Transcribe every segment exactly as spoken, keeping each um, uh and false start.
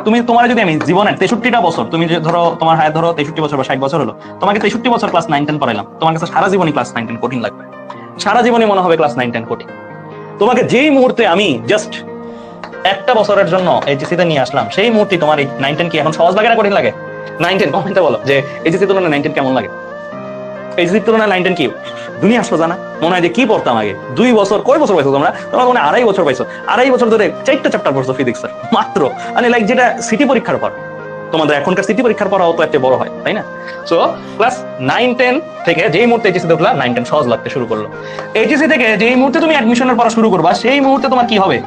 তুমি তোমার যদি আমি জীবনের তেষট্টিটা বছর, তুমি ধরো তোমার হায়াত ধরো তেষট্টি বছর বা ষাট বছর হলো, তোমাকে তেষট্টি বছর ক্লাস নাইন টেন পড়াইলাম, তোমার কাছে সারা জীবনই ক্লাস নাইন টেন কঠিন লাগবে, সারা জীবনই মনে হবে ক্লাস নাইন টেন কঠিন। তোমাকে যেই মুহূর্তে আমি জাস্ট একটা বছরের জন্য এইচএসসি তে নিয়ে আসলাম, সেই মুহূর্তে তোমার এই নাইন টেন কি এখন সহজ লাগে না কঠিন লাগে? নাইন টেন কমেন্টে বলো যে এইচএসসি তুলনায় নাইন টেন কেমন লাগে? এইচএসসি তুলনায় নাইন টেন কি দুনিয়া আসলো জানা? মনে হয় যে কি পড়তাম আগে। দুই বছর কয় বছর পাইছো তোমরা? তোমরা মনে আড়াই বছর পাইছো, আড়াই বছর ধরে চারটা চ্যাপ্টার পড়ছো ফিজিক্সের মাত্র, মানে লাইক যেটা সিটি পরীক্ষার পর। তোমাদের এখনকার সিটি পরীক্ষার পর তো একটা বড় হয়, তাই না? সো ক্লাস নাইন টেন থেকে যেই মুহূর্তে এইচএসসি দেখলা নাইন টেন সহজ লাগতে শুরু করলো। এইচএসসি থেকে যেই মুহূর্তে তুমি অ্যাডমিশনের পড়া শুরু করবা, সেই মুহূর্তে তোমার কি হবে?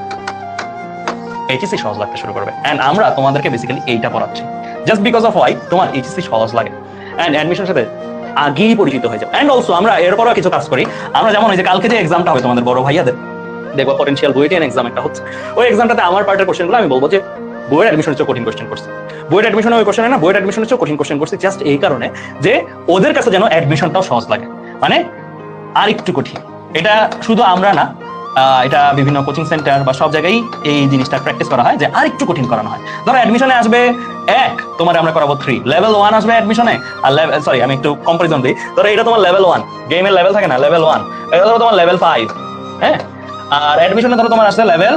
এইচএসসি সহজ লাগতে শুরু করবে। এন্ড আমরা তোমাদেরকে বেসিক্যালি এইটা পড়াচ্ছি জাস্ট বিকজ অফ ওয়াই তোমার এইচএসসি সহজ লাগে এন্ড অ্যাডমিশনের সাথে আগেই পরিচিত হয়ে যাও। এন্ড অলসো আমরা এরপরও কিছু কাজ করি। আমরা যেমন ওই যে কালকে যে এক্সামটা হবে তোমাদের বড় ভাইয়াদের, দেখবো পটেনশিয়াল বুয়েটিয়ান এক্সাম একটা হচ্ছে, ওই এক্সামটাতে আমার পার্টের কোশ্চেনগুলো আমি বলবো যে বইয়ের অ্যাডমিশনের চেয়ে কঠিন কোশ্চেন করছে। বইয়ের অ্যাডমিশনে ওই কোশ্চেন না, বইয়ের অ্যাডমিশনের চেয়ে কঠিন কোশ্চেন করছে জাস্ট এই কারণে যে ওদের কাছে যেন অ্যাডমিশনটাও সহজ লাগে, মানে আর একটু কঠিন। এটা শুধু আমরা না, এটা বিভিন্ন কোচিং সেন্টার বা সব জায়গায় এই জিনিসটা প্র্যাকটিস করা হয় যে আর একটু কঠিন করানো হয়। ধরো অ্যাডমিশনে আসবে এক, তোমার আমরা করাবো থ্রি, লেভেল ওয়ান আসবে অ্যাডমিশনে, আর লেভেল সরি আমি একটু কম্পারিজন দিই, ধরো এটা তোমার লেভেল ওয়ান, গেমের লেভেল থাকে না লেভেল ওয়ান, এটা ধরো তোমার লেভেল ফাইভ, হ্যাঁ, আর অ্যাডমিশনে ধরো তোমার আসছে লেভেল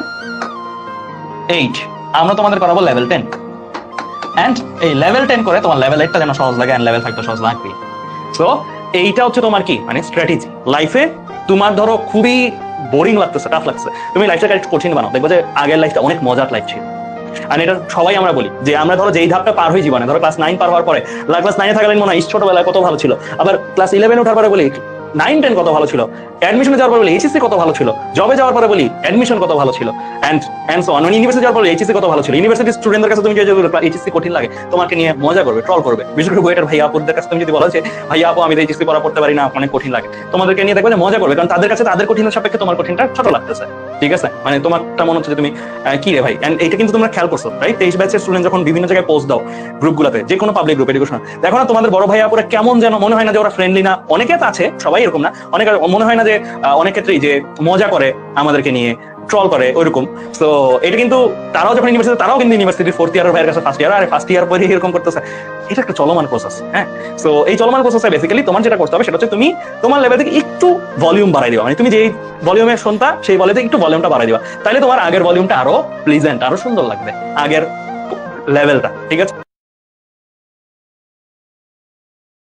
এইট, আমরা তোমাদের করাবো লেভেল টেন। এন্ড এই লেভেল টেন করে তোমার লেভেল এইটটা যেন সহজ লাগে, এন্ড লেভেল ফাইভটা সহজ লাগবে। সো এইটা হচ্ছে তোমার কি মানে স্ট্র্যাটেজি লাইফে। তোমার ধরো খুবই বোরিং লাগতেছে, টাফ লাগছে, তুমি লাইফটাকে একটু কঠিন বানাও, দেখবো যে আগের লাইফটা অনেক মজার লাইফ ছিল। আর এটা সবাই আমরা বলি যে আমরা ধরো যেই ধাপটা পার হয়ে জীবনে, ধরো ক্লাস নাইন পার হওয়ার পরে, ক্লাস নাইনে থাকলে মনে হয় ছোটবেলায় কত ভালো ছিল, আবার ক্লাস ইলেভেন ওঠার পরে বলি নাইন টেন কত ভালো ছিল, অ্যাডমিশনে যাওয়ার পরে বলি এইচএসসি কত ভালো ছিল, জবে যাওয়ার পরে বলি অ্যাডমিশন কত ভালো ছিল, and and so on. University যাওয়ার পরে এইচএসসি কত ভালো ছিল। ইউনিভার্সিটি স্টুডেন্টদের কাছে তুমি যদি এইচএসসি কঠিন লাগে, তোমাকে নিয়ে মজা করবে, ট্রল করবে। বিশেষ করে বইয়ের ভাই আপুদের কাছে তুমি যদি বলো যে ভাই আপু আমি এইচএসসি পড়া পড়তে পারি না, অনেক কঠিন লাগে, তোমাদেরকে নিয়ে দেখবে যে মজা করবে, কারণ তাদের কাছে তাদের কঠিনের সাপেক্ষে তোমার কঠিনটা ছোট লাগতেছে। ঠিক আছে, মানে তোমারটা মনে হচ্ছে যে তুমি কি রে ভাই। এন্ড এইটা কিন্তু তোমরা খেয়াল করছো, রাইট? তেইশ ব্যাচের স্টুডেন্ট যখন বিভিন্ন জায়গায় পোস্ট দাও গ্রুপগুলোতে, যে কোনো পাবলিক গ্রুপ এডুকেশন, দেখো না তোমাদের বড় ভাই আপুরা কেমন যেন মনে হয় না যে ওরা ফ্রেন্ডলি না। অনেকে আছে, সবাই এরকম না, অনেকে মনে হয় না যে অনেক ক্ষেত্রেই যে মজা করে আমাদেরকে নিয়ে, ট্রল করে ওইরকম। তো এটা কিন্তু তারাও যখন ইউনিভার্সিটি, তারাও কিন্তু ইউনিভার্সিটির ফোর্থ ইয়ার ভাইয়ের কাছে ফার্স্ট ইয়ার, আরে ফার্স্ট ইয়ার পরে এরকম করতেছে। এটা একটা চলমান প্রসেস, হ্যাঁ। সো এই চলমান প্রসেসে বেসিক্যালি তোমার যেটা করতে হবে সেটা হচ্ছে তুমি তোমার লেভেল থেকে একটু ভলিউম বাড়াই দিবা, মানে তুমি যেই ভলিউমে শুনতা সেই ভলিউমে একটু ভলিউমটা বাড়াই দিবা, তাহলে তোমার আগের ভলিউমটা আরো প্লিজেন্ট, আরো সুন্দর লাগবে আগের লেভেলটা। ঠিক আছে।